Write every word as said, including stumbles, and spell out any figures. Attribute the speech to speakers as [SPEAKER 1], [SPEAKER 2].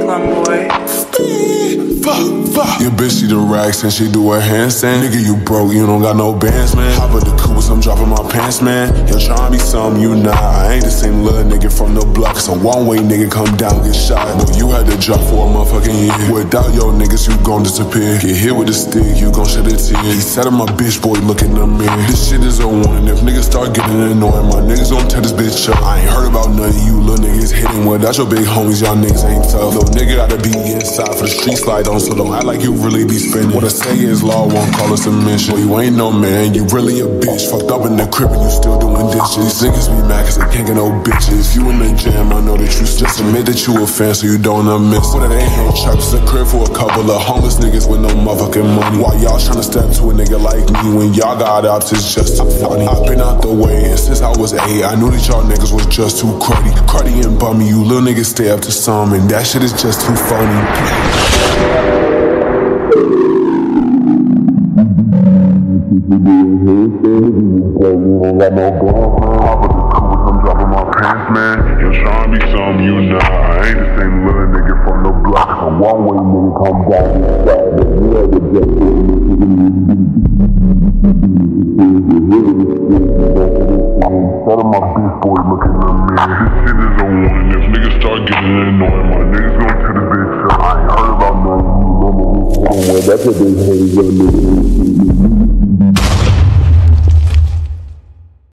[SPEAKER 1] my boy.
[SPEAKER 2] Fuck, fuck. Your bitch, she the racks and she do a handstand. Nigga, you broke, you don't got no bands, man. Hop at the Coopers, I'm dropping my pants, man. You're trying to be something you not. I ain't the same little nigga from the block. So one way nigga come down, get shot. No, you had to drop for a motherfucking year. Without your niggas, you gon' disappear. Get hit with a stick, you gon' shed a tear. He said I'm my bitch, boy, look in the mirror. This shit is a warning. If niggas start getting annoying, my niggas gon' tear this bitch up. I ain't heard about none of you little niggas hitting without your big homies. Y'all niggas ain't tough. Little nigga gotta be inside for the street slide on. So don't act like you really be spinning. What I say is law, won't call us a mission. Boy, you ain't no man, you really a bitch. Fucked up in the crib and you still doing dishes. These niggas be mad cause they can't get no bitches. You in the jam, I know the truth. Just admit that you a fan so you don't miss. What it ain't no traps, a crib for a couple of homeless niggas with no motherfucking money. While y'all tryna step to a nigga like me when y'all got ops, it's just too funny. I've been out the way and since I was eight, I knew that y'all niggas was just too cruddy. Cruddy and bummy, you little niggas stay up to some and that shit is just too funny.
[SPEAKER 3] Man, you're trying to be something you not. I ain't the same little nigga from the block. A one way nigga come down and shot. But you had to just do Instead of my bitch boy looking at me. This shit is a warning. If niggas start getting annoying, my niggas gon' tear the bitch up. I ain't heard about nothing. You know, that's what they hate, young niggas.